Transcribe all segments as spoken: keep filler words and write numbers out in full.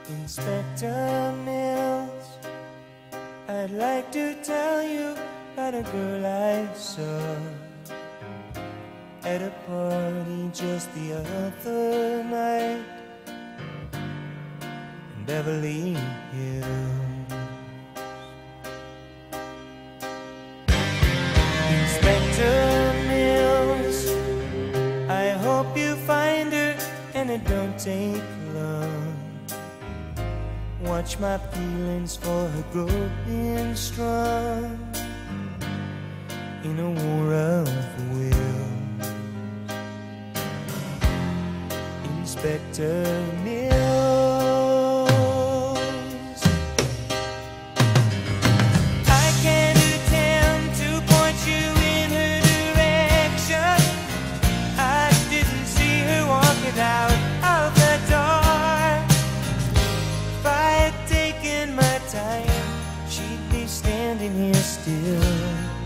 Inspector Mills, I'd like to tell you about a girl I saw at a party just the other night in Beverly Hills. Inspector Mills, I hope you find her and it don't take long. Watch my feelings for her growing strong in a war of will. Inspector Mills, I can't attempt to point you in her direction. I didn't see her walking out of the door. If I had taken my time, she'd be standing here still.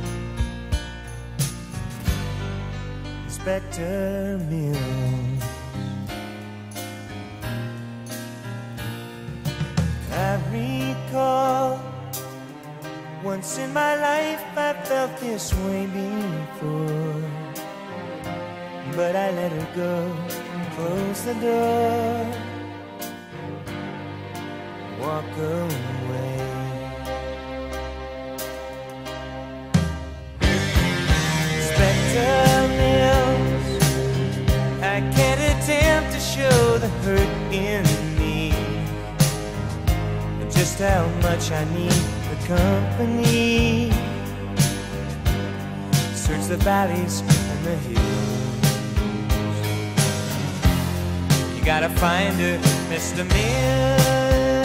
Inspector Mills, I recall once in my life I felt this way before, but I let her go, close the door, walk away. Inspector Mills, I can't attempt to show the hurt in me, just how much I need the company. Search the valleys and the hills. You gotta find her, Mister Mills.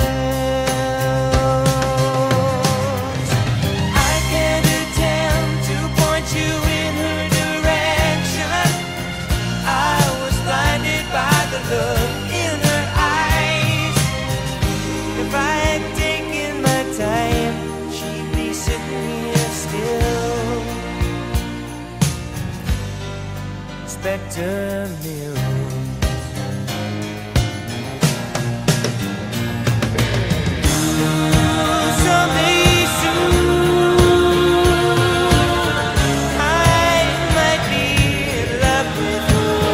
I can't attempt to point you in her direction. I was blinded by the look in her eyes. If I had taken my time, she'd be sitting here still. Inspector Mills. Someday soon, I might be in love with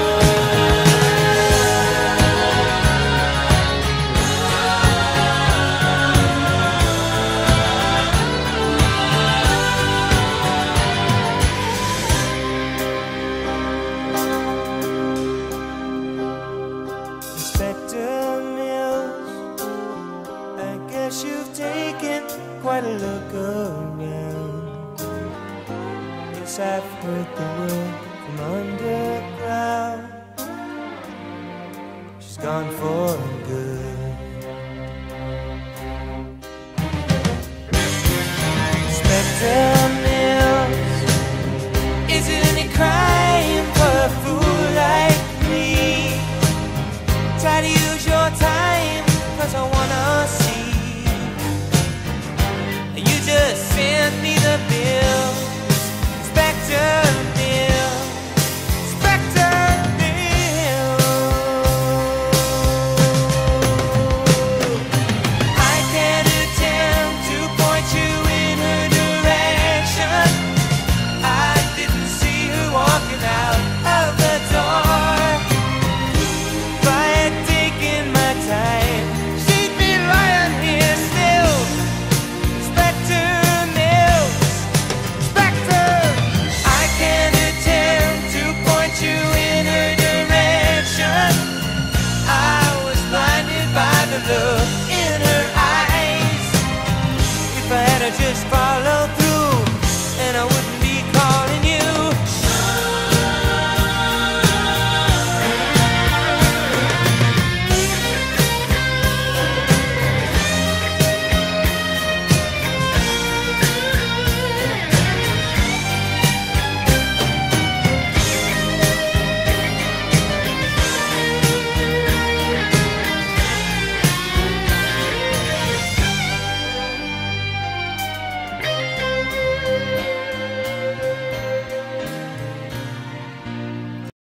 Inspector Mills, I guess you've taken quite a look around. Yes, I've heard the word from underground. She's gone for